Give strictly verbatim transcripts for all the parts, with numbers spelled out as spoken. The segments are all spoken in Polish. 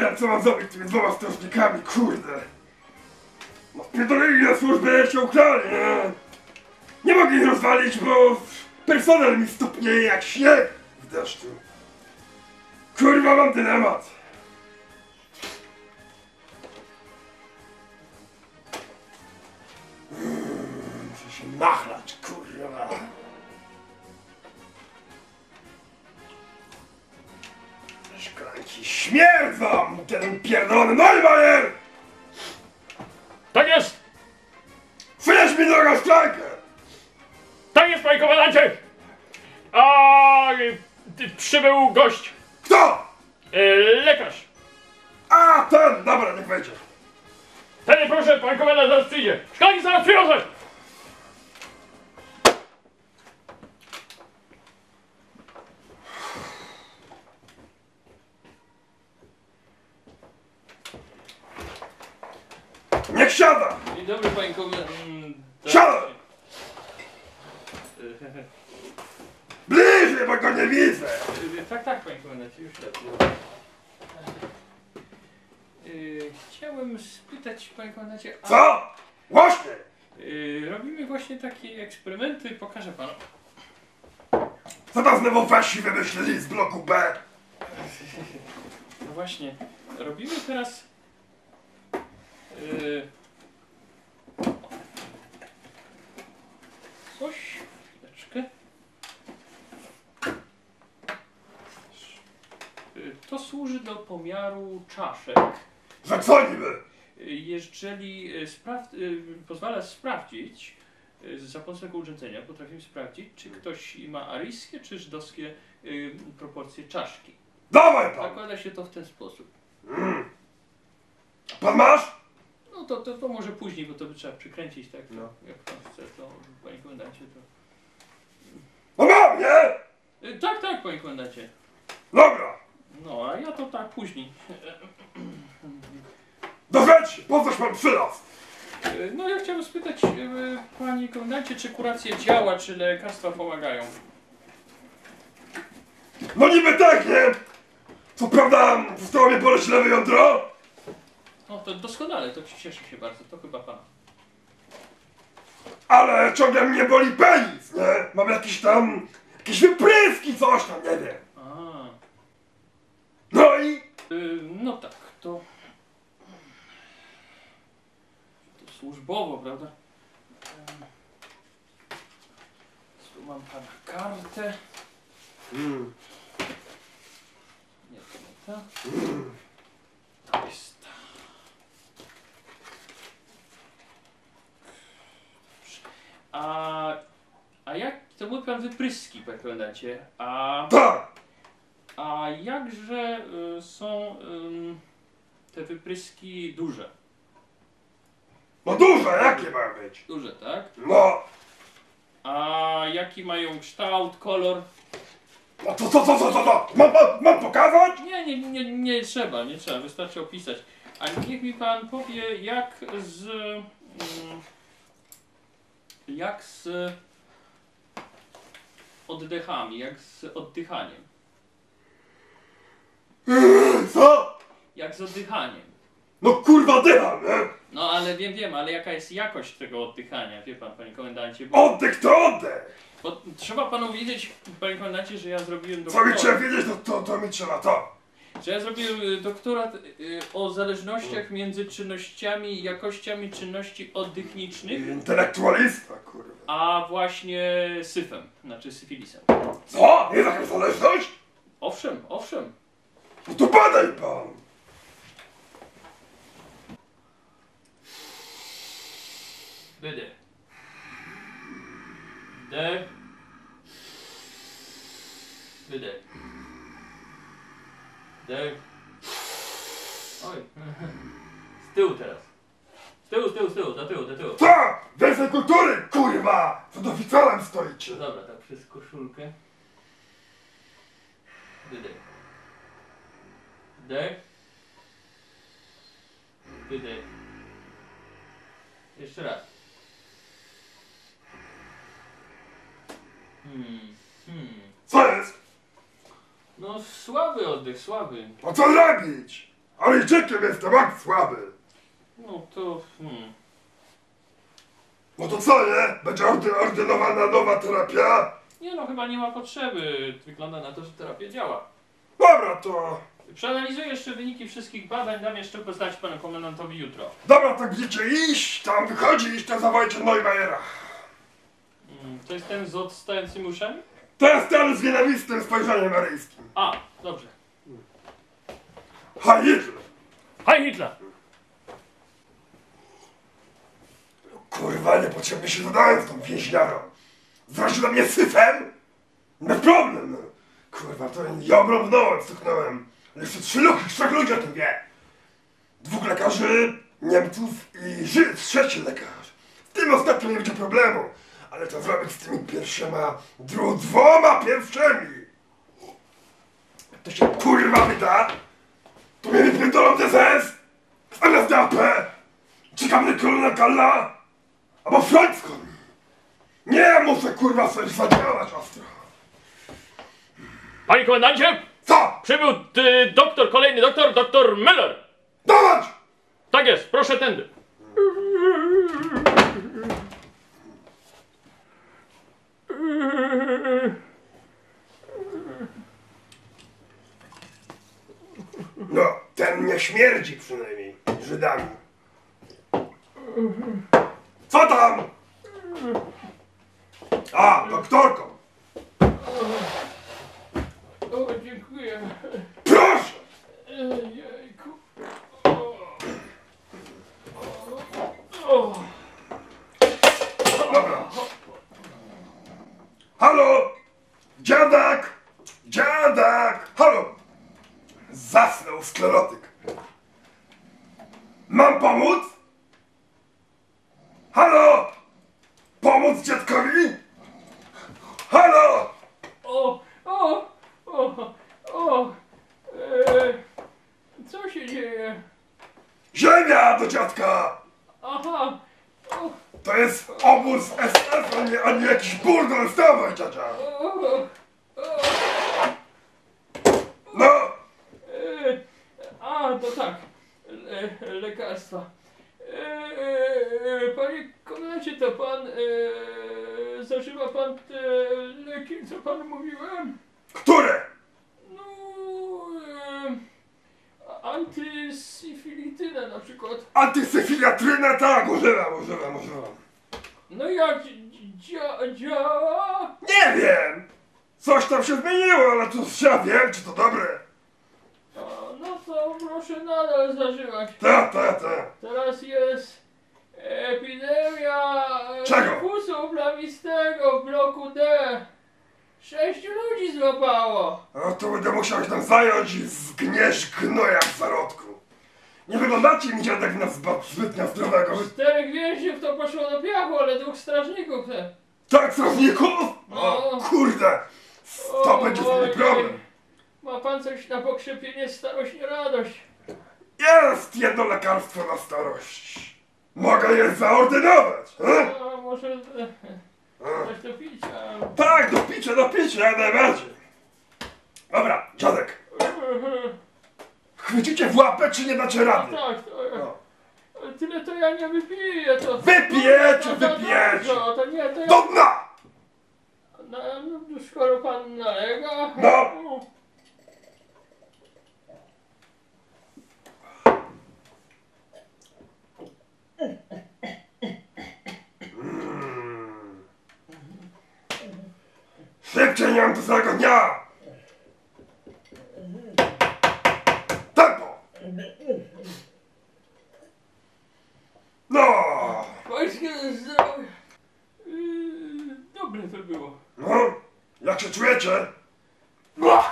wiem, co mam zrobić z tymi dwoma strażnikami, kurde. No spierdolili na służbę, się ukrali, nie? Nie mogę ich rozwalić, bo personel mi stopnieje jak śnieg w deszczu. Kurwa, mam dylemat. Muszę się nachlać, kurwa. Szklanki śmierdzą, ten pierdolony Neumayer! Tak jest! Przynieś mi drogą szklankę! Tak jest, panie komendancie! A y, przybył gość. Kto? Y, lekarz. A, ten! Dobra, niech wejdzie. Panie proszę, pan komendant zaraz przyjdzie. Szklanki zaraz przywiozę! Niech siada! Dzień dobry, panie komendant. Siada! Bliżej, bo go nie widzę! Tak, tak, panie komendancie, już lepiej. Yy, chciałem spytać, panie komendancie... A, Co? Głośniej! yy, robimy właśnie takie eksperymenty, pokażę panu. Co tam znowu wasi wymyślili z bloku B? No właśnie, robimy teraz... Yy, coś... Chwileczkę. Yy, to służy do pomiaru czaszek. Że co niby? Jeżeli y, spraw, y, pozwala sprawdzić, y, za pomocą tego urządzenia potrafimy sprawdzić, czy ktoś ma aryjskie czy żydowskie y, proporcje czaszki. Dawaj pan! Zakłada się to w ten sposób. Mm. Pan masz? No to, to, to może później, bo to by trzeba przykręcić tak, no. Jak pan chce, to panie komendancie to... No mam, nie? Y, tak, tak, panie komendancie. Dobra! No, a ja to tak później. Do rzeczy! Po coś pan przylazł? Y, no ja chciałem spytać, y, panie komendancie, czy kuracja działa, czy lekarstwa pomagają? No niby tak, nie? Co prawda, stało mnie boleć lewe jądro? No to doskonale, to cieszę się bardzo, to chyba pana. Ale ciągle mnie boli penis, nie? Mam jakieś tam... jakieś wypryski, coś tam, nie wiem. A. No i... Yy, no tak, to... To służbowo, prawda? Ym, Tu mam pana kartę. Mm. Nie, to nie ta. Mm. To jest ta. A... A jak... To mówi pan wypryski, panie komendancie. A... Tak! A jakże y, są y, te wypryski duże? No duże, jakie mają być? Duże, tak? No... A jaki mają kształt, kolor? No to co, co, co, co, co? Mam, mam, mam pokazać? Nie, nie, nie, nie trzeba, nie trzeba, wystarczy opisać. A niech mi pan powie, jak z... Mm, jak z oddechami, jak z oddychaniem. Co? Jak z oddychaniem. No kurwa dycham, nie? No ale wiem, wiem, ale jaka jest jakość tego oddychania, wie pan, panie komendancie? Bo, Oddech to oddech! bo trzeba panu wiedzieć, panie komendancie, że ja zrobiłem Co mi trzeba doktorat. wiedzieć, to, to, to mi trzeba to. Że ja zrobiłem y, doktorat y, o zależnościach między czynnościami i jakościami czynności oddechnicznych, Intelektualista, kurwa. a właśnie syfem, znaczy syfilisem. Co? Nie taka zależność? Owszem, owszem. No to badaj pan! Wydech. Wdech. Wydech. Wdech. Oj. Z tyłu teraz. Z tyłu, z tyłu, z tyłu, do tyłu, do tyłu. Co? Więcej kultury, kurwa! Przed oficerem stoicie! Dobra, tak przez koszulkę. Wydech. Wdech. Wydech. Jeszcze raz. Hmm, hmm. Co jest? No słaby oddech, słaby. No co robić? Aryjczykiem jestem, akt słaby. No to... Hmm. No to co, nie? Będzie ordy, ordynowana nowa terapia? Nie no, chyba nie ma potrzeby. Wygląda na to, że terapia działa. Dobra, to... Przeanalizuję jeszcze wyniki wszystkich badań, dam jeszcze poznać panu komendantowi jutro. Dobra, tak będziecie iść, tam wychodzić, to zawołajcie Neumajera. Hmm. To jest ten z odstającym uszem? To jest ten z nienawistnym spojrzeniem aryjskim. A, dobrze. Heil Hitler! Heil Hitler! Kurwa, niepotrzebnie się zadałem z tą więźniarą. Zwraziła mnie syfem? Bez problem, no. Kurwa, to ja obrąbnąłem, stuknąłem. Ale jeszcze trzy luki, trzech ludzi o tym wie. Dwóch lekarzy, Niemców i Żyd, trzeci lekarz. Z tym ostatnim nie będzie problemu. Ale to zrobić z tymi pierwszyma, dru, dwoma pierwszymi. Jak to się kurwa wyda, to mnie wypierdolą D S S, N S D A P, czekamy kolona Kalla, albo Freudskon. Nie, muszę kurwa coś zadziałać ostro. Panie komendancie! Co? Przybył y, doktor, kolejny doktor, doktor Müller! Dawać! Tak jest, proszę tędy. No, ten nie śmierdzi przynajmniej Żydami. Co tam? A, doktorką. O, dziękuję. Proszę! Jejku. O. O. Dobra. Halo? Dziadak! Dziadak! Halo! Zasnął sklerotyk. Mam pomóc? Halo? Pomóc dziadkowi? Halo? O, o, o, o. E, co się dzieje? Ziemia do dziadka! Aha. O, To jest obóz S S, a nie, a nie jakiś burdel. Wstawaj, dziadzia! o, o. No! E, a, to tak. Le, lekarstwa. E, e, panie komendancie, to pan e, zażywa pan te leki, co panu mówiłem? Które? No, e, antysyfilitynę na przykład. Antysyfiliatryna? Tak, używam, używam, używam. No jak dzia, działa? Nie wiem! Coś tam się zmieniło, ale to ja wiem, czy to dobre. A, no to proszę nadal zażywać. Ta, ta, ta. Teraz jest epidemia Czego? tyfusu plamistego w bloku D. Sześciu ludzi złapało. No to będę musiał się tam zająć i zgnieść gnoja w zarodku. Nie wyglądacie mi dziadek na zba- zbytnio zdrowego. Czterech więźniów to poszło do piachu, ale dwóch strażników te. Tak, strażników? O, No. kurde! To O, będzie z nimi ojej. problem. Ma pan coś na pokrzepienie starość, nie radość. Jest jedno lekarstwo na starość. Mogę je zaordynować. He? A może e, coś do picia. Tak, do picia, do picia, jak najbardziej. Dobra, dziadek. Chwycicie w łapę, czy nie dacie A rady? tak, to, No. tyle to ja nie wypiję, to... Wypijecie, to, to, wypijecie. To, to nie, to ja... Do dna! No, no, skoro pan nalega... No. Mm. Szybciej, nie mam do całego dnia! Tempo! No! Pańskie zdrowie... Yy, dobre to było. No, jak się czujecie? No.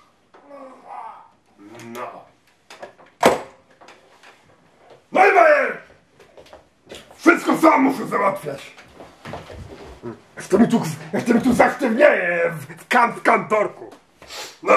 Neumayer! Wszystko sam muszę załatwiać. Jak to mi tu, jak to mi tu zasztywnieje w, kan, w kantorku. No.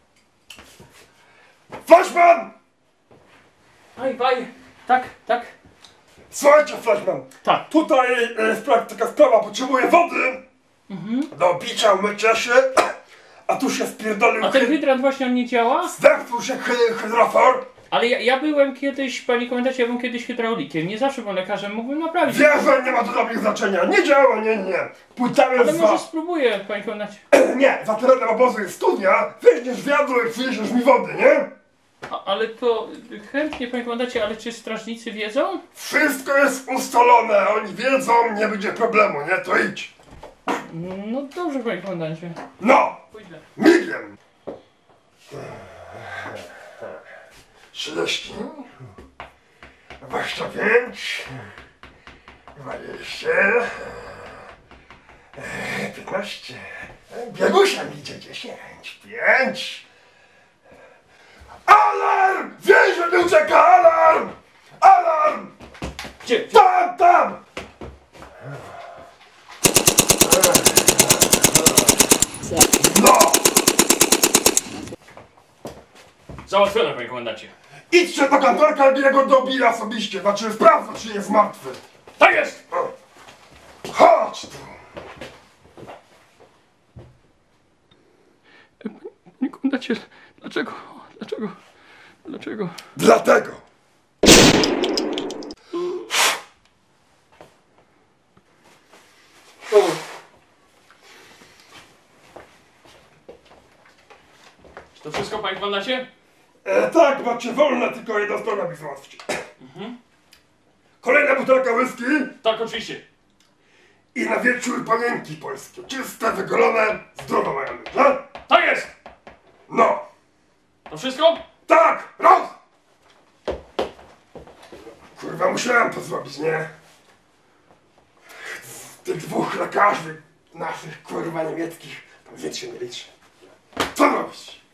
Flashman! Aj, waj, tak, tak. Słuchajcie, Flashman. Tak. Tutaj jest taka sprawa, potrzebuję wody. Mhm. Do picia, umycia się. A tu się spierdolił... A ten hydrant właśnie on nie działa? Zepsuł się hy- hydrofor. Ale ja, ja byłem kiedyś, panie komendancie, ja byłem kiedyś hydraulikiem. Nie zawsze byłem lekarzem, mógłbym naprawić. Wierzę, nie ma to dla mnie znaczenia. Nie działa, nie, nie. Pójdziemy Ale z może was. spróbuję, panie komendancie. Nie, za terenem obozu jest studnia. Weźmiesz wiadro i przyniesiesz mi wody, nie? A, ale to chętnie, panie komendancie, ale czy strażnicy wiedzą? Wszystko jest ustalone. Oni wiedzą, nie będzie problemu, nie? To idź. No dobrze, panie komendancie. No, Pójdę. migiem. trzydzieści, dwadzieścia pięć, dwadzieścia, piętnaście, biegusia mi idzie dziesięć, pięć. Alarm! Więzień nie ucieka! Alarm! Alarm! Gdzie? Tam, tam! No! Załatwione, panie komendancie. Idźcie do kantorka i go dobija osobiście, znaczy sprawdza, czy jest martwy. Tak jest! Chodź tu! Panie komendancie, dlaczego? Dlaczego? Dlaczego? Dlatego! Czy to wszystko, panie komendancie? E, tak, macie wolne, tylko jedna strona mi załatwić. Mhm. Kolejna butelka whisky Tak, oczywiście. i na wieczór panienki polskie. Czyste, wygolone, zdrowe mają być, no? Tak jest! No! To wszystko? Tak! Raz! Kurwa, musiałem to zrobić, nie? Z tych dwóch lekarzy naszych, kurwa, niemieckich, tam nic się nie liczy. Co robić?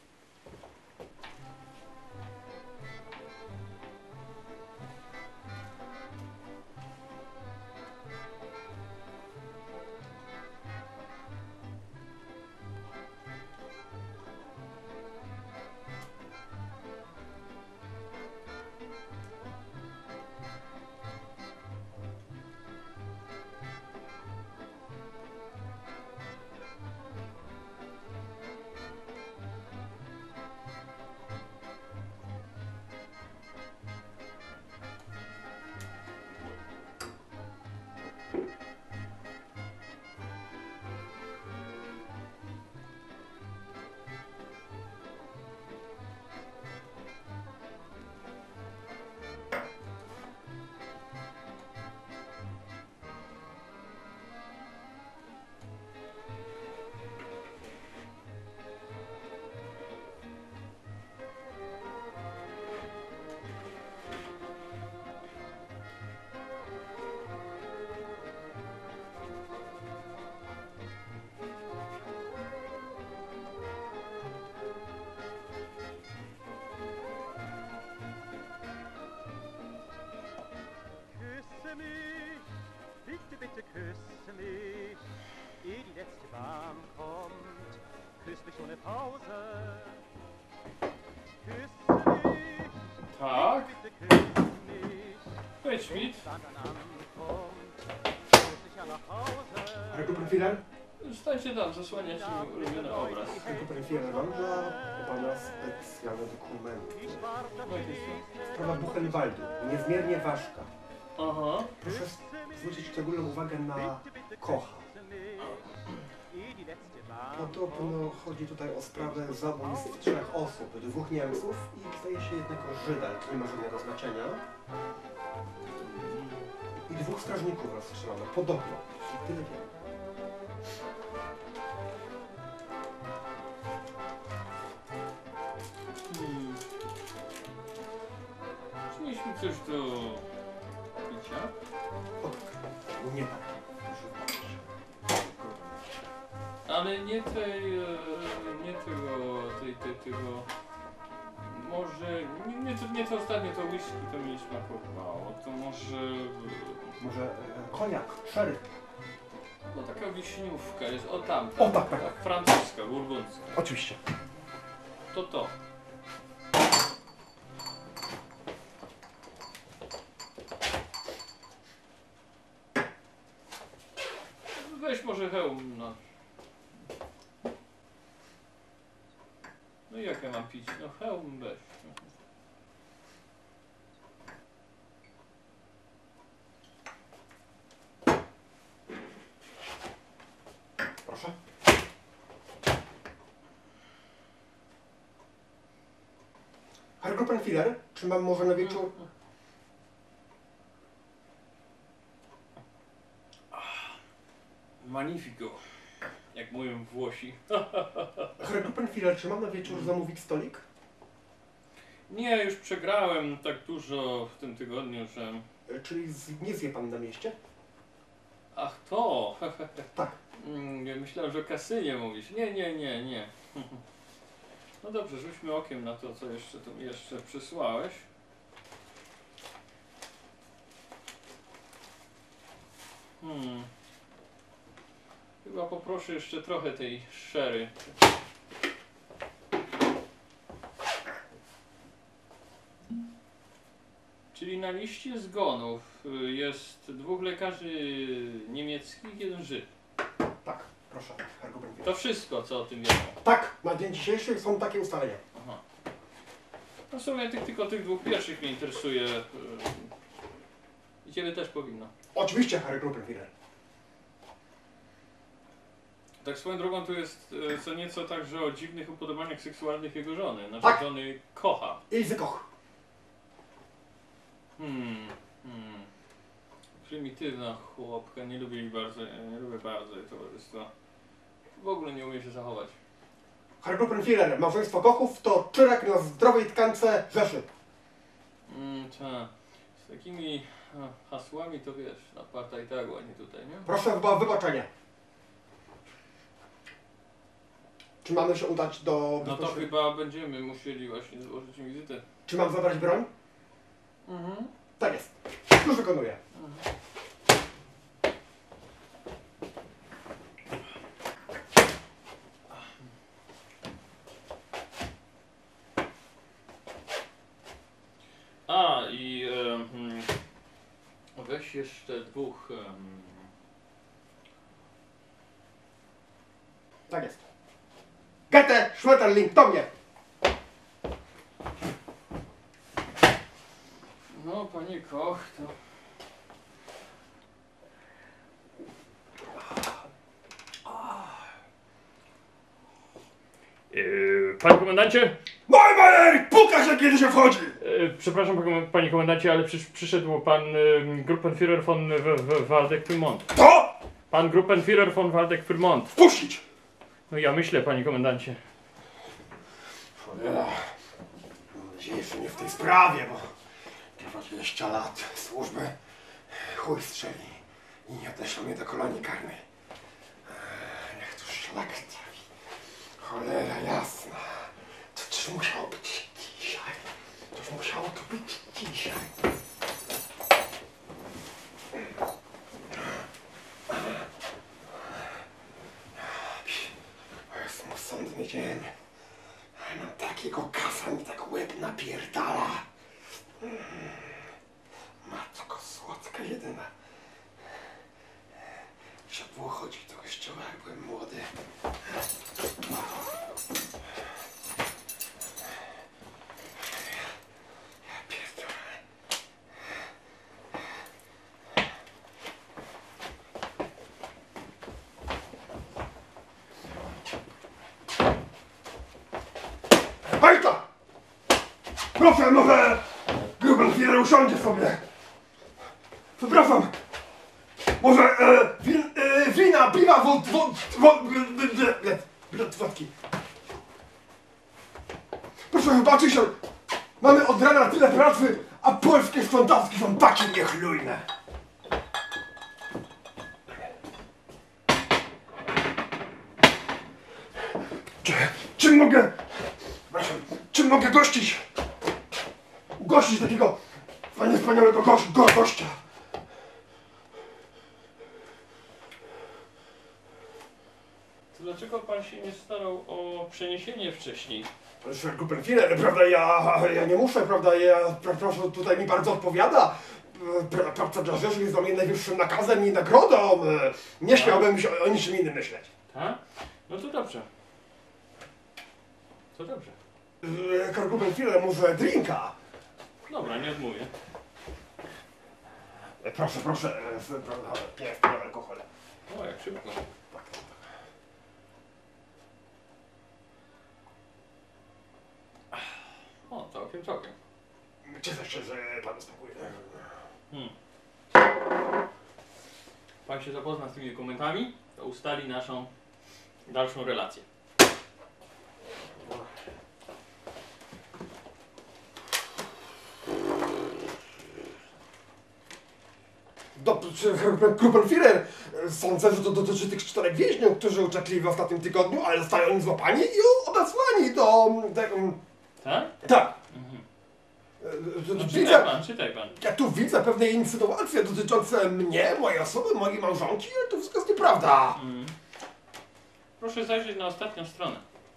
Küsse mich, bitte, bitte küsse mich, ehe die letzte Bahn kommt. Küss mich ohne Pause. Küsse mich, Tak. bitte küsse mich, Weź Schmidt. dann ankommt. Küss mich ja nach Hause. Rekoprofilem? Stańcie tam, zasłaniać mi ulubiony obraz. Rekoprofilem mam dla pana specjalne dokumenty. Ich warte No jakieś to. Sprawa Buchenwaldu, niezmiernie ważka. Aha. Proszę zwrócić szczególną uwagę na Kocha. ehe die letzte Bahn Podobno chodzi tutaj o sprawę zabójstw trzech osób, dwóch Niemców i zdaje się jednego Żyda, to nie ma żadnego znaczenia. I dwóch strażników rozstrzelono, podobno. Tyle wiem. Hmm. Czy mieliśmy coś do picia? O tak, nie tak. Proszę Ale nie tej, e, nie tego, tej, tej, tego, może, nie, nie, to, nie to ostatnie, to whisky to mieliśmy akordowało, to może, e, Może e, koniak, sherry. no taka wiśniówka jest, o tam, O tak, tak. francuska, burgundzka, Oczywiście. to to. Weź może hełm, no. No i jak ja mam pić? No hełm weź. Grubenfiller, czy mam może na wieczór... Magnifico, jak mówią Włosi. Herr Grubenfiller, czy mam na wieczór zamówić stolik? Nie, już przegrałem tak dużo w tym tygodniu, że... E, Czyli z, nie zje pan na mieście? Ach, to! Tak. Mm, Myślałem, że o kasynie mówisz. Nie, nie, nie, nie. No dobrze, rzućmy okiem na to, co jeszcze tu jeszcze przysłałeś. Hmm. Chyba poproszę jeszcze trochę tej sherry. Czyli na liście zgonów y, jest dwóch lekarzy niemieckich, jeden Żyd. Tak, proszę, Herr Grubenfiller. To wszystko, co o tym wiemy. Tak, na dzień dzisiejszy są takie ustalenia. Aha. No w sumie tych, tylko tych dwóch pierwszych mnie interesuje. y, I ciebie też powinno. Oczywiście, Herr Grubenfiller. Tak swoją drogą tu jest y, co nieco także o dziwnych upodobaniach seksualnych jego żony. Znaczy Tak. żony kocha. Ilse Koch. Hmm, hmm. Prymitywna chłopka, nie lubię jej bardzo, ja nie lubię bardzo jej towarzystwa. W ogóle nie umie się zachować. Herr Grubenfiller, małżeństwo Kochów to czyrek na zdrowej tkance Rzeszy. Mm, ta. Z takimi a, hasłami to wiesz, na partaj tak ładnie tutaj, nie? Proszę chyba o wybaczenie. Czy mamy się udać do... No to chyba będziemy musieli właśnie złożyć im wizytę. Czy mam zabrać broń? Mhm. Tak jest. Już wykonuję. Mhm. A i em, weź jeszcze dwóch. Em, Tak jest. Goethe, Schmetterling, do mnie! no, panie Koch, to. Yy, panie komendancie? Mój bajer! Puka się, kiedy się wchodzi! Yy, przepraszam, panie- panie komendancie, ale przysz, przyszedł pan yy, Gruppenführer von w, w, Waldeck-Pyrmont. To! Pan Gruppenführer von Waldeck-Pyrmont. Wpuścić! No ja myślę, panie komendancie. Cholera. Mam nadzieję, że nie w tej sprawie, bo dwadzieścia lat służby chuj strzeli i nie odeślą mnie do kolonii karnej. Eee, Niech tu szlak trafi. Cholera jasna. To też musiało być dzisiaj. To musiało to być dzisiaj. To jest mój sądny dzień. Mam takiego kasa, mi tak łeb napierdala. Matko słodka jedyna. Trzeba było chodzić do kościoła, jak byłem młody. Ja pierdolę. Hejta! Proszę, może Grubenfiller usiądzie sobie. Przepraszam. Może e, win, e, wina, piwa, wód, wód, wód, wód, wódki. Proszę wybaczyć, ale mamy od rana tyle pracy, a polskie sprzątaczki są takie niechlujne. Czy, czym mogę... Przepraszam, czym mogę gościć? Ugościć takiego fajnie wspaniałego goś, go, gościa. To dlaczego pan się nie starał o przeniesienie wcześniej? Sir Grubenfiller, prawda, ja, ja nie muszę, prawda, ja, pra, proszę, tutaj mi bardzo odpowiada. Pra, praca dla Rzeszy jest dla mnie najwyższym nakazem i nagrodą. Nie śmiałbym się o, o niczym innym myśleć. Tak? No to dobrze. To dobrze. Sir Grubenfiller, może drinka? Dobra, nie odmówię. Proszę, proszę, pies, alkohol. O, jak szybko. Tak, tak. O, całkiem, całkiem. Hmm. Pan się zapozna z tymi dokumentami, to ustali naszą dalszą relację. Do, czy, Gruppenführer, sądzę, że to dotyczy tych czterech więźniów, którzy uciekli w ostatnim tygodniu, ale zostali oni złapani i odesłani do... tego... Tak? Tak. Mhm. E, No, Widzę, czytaj pan, czytaj pan. ja tu widzę pewne insynuacje dotyczące mnie, mojej osoby, mojej małżonki, ale to wszystko jest nieprawda. Mhm. Proszę zajrzeć na ostatnią stronę.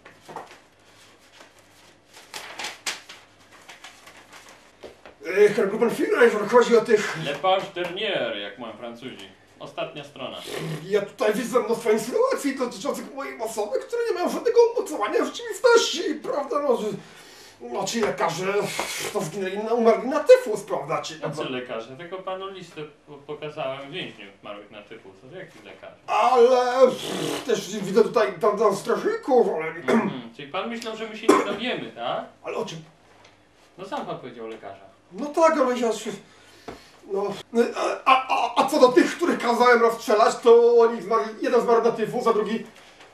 E, Herr Gruppenführer, jeżeli chodzi o tych... Le page dernière, jak mówią Francuzi. Ostatnia strona. Ja tutaj widzę mnóstwo insynuacji dotyczących mojej osoby, które nie mają żadnego umocowania w rzeczywistości, prawda? No, że, no ci lekarze to zginęli, na- umarli na tyfus, prawda? Ci, Jacy lekarze? Tylko panu listę po- pokazałem więźniów marłych na tyfus. To jaki lekarz? ale pff, też widzę tutaj tam, tam strażników, ale... Mhm. Czyli pan myślał, że my się nie dowiemy, tak? ale o czym? No sam pan powiedział lekarza. No tak, ale ja się... No... A, a, a co do tych, których kazałem rozstrzelać, to oni zmarli, jeden zmarł na tyfus, a drugi...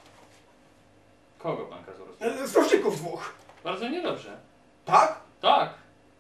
Kogo pan kazał rozpoznać? e, strażników dwóch. Bardzo niedobrze. Tak? Tak.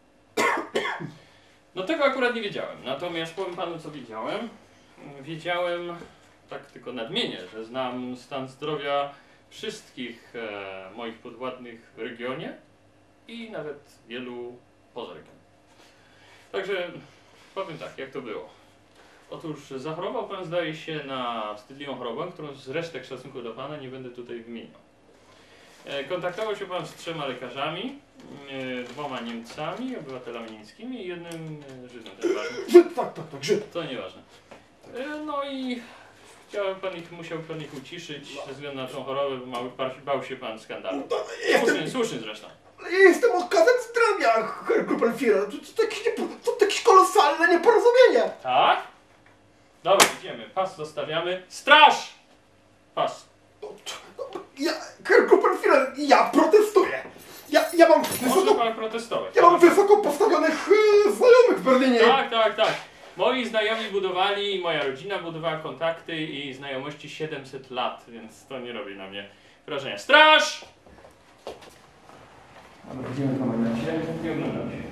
No tego akurat nie wiedziałem. Natomiast powiem panu, co wiedziałem. Wiedziałem, tak tylko nadmienię, że znam stan zdrowia wszystkich e, moich podwładnych w regionie i nawet wielu poza regionem. Także powiem tak, jak to było. Otóż zachorował pan, zdaje się, na wstydliwą chorobę, którą z resztek szacunku do pana nie będę tutaj wymieniał. E, Kontaktował się pan z trzema lekarzami, e, dwoma Niemcami, obywatelami niemieckimi i jednym e, Żydem, to nieważne. Żyd, tak, tak, tak, Żyd. To nieważne. E, No i chciałem pan ich, musiał pan ich uciszyć ze względu na tą chorobę, bo mały, bał się pan skandalu. No, jestem, Słuszny, słuszny zresztą. ja jestem odkazem zdrowia, Herr Gruppenführer. To, to, to, jakieś niepor- to jakieś kolosalne nieporozumienie. Tak? Dobra, idziemy. Pas zostawiamy. Straż! Pas. No, no, ja, Herr Gruppenführer, ja protestuję. Ja, ja mam Może wysoko, pan protestować. ja mam wysoko postawionych e, znajomych w Berlinie. Tak, tak, tak. Moi znajomi budowali, moja rodzina budowała kontakty i znajomości siedemset lat, więc to nie robi na mnie wrażenia. Straż! Dobra, idziemy komendancie i oglądamy się.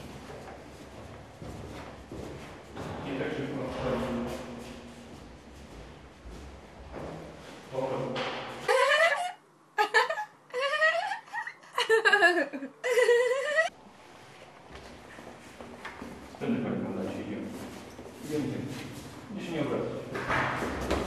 Nie tak szybko. Wtedy panie komendancie idziemy. Idziemy. Nie się nie obracać.